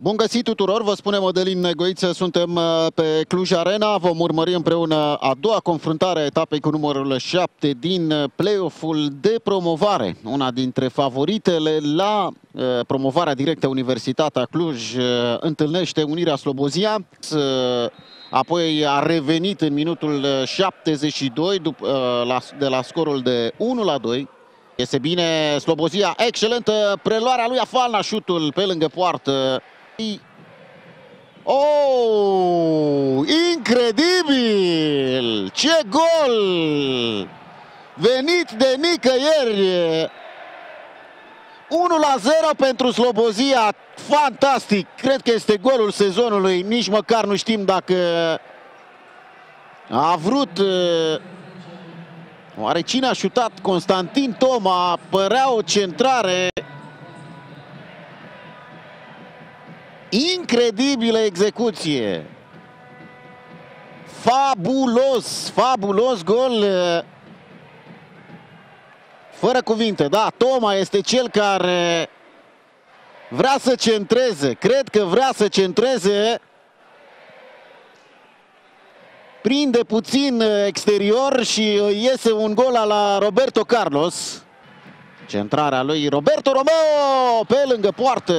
Bun găsit tuturor, vă spune Mădălin Negoiță, suntem pe Cluj Arena. Vom urmări împreună a doua confruntare a etapei cu numărul 7 din play-off-ul de promovare. Una dintre favoritele la promovarea directă Universitatea Cluj întâlnește Unirea Slobozia. Apoi a revenit în minutul 72 de la scorul de 1-2. Iese bine Slobozia, excelentă preluarea lui Afalna, șutul pe lângă poartă. Oh, incredibil! Ce gol! Venit de nicăieri! 1-0 pentru Slobozia, fantastic! Cred că este golul sezonului, nici măcar nu știm dacă a vrut... Oare cine a șutat? Constantin Toma, părea o centrare... Incredibilă execuție! Fabulos! Fabulos gol! Fără cuvinte, da, Toma este cel care vrea să centreze. Cred că vrea să centreze. Prinde puțin exterior și iese un gol la Roberto Carlos. Centrarea lui Roberto Romeo pe lângă poartă.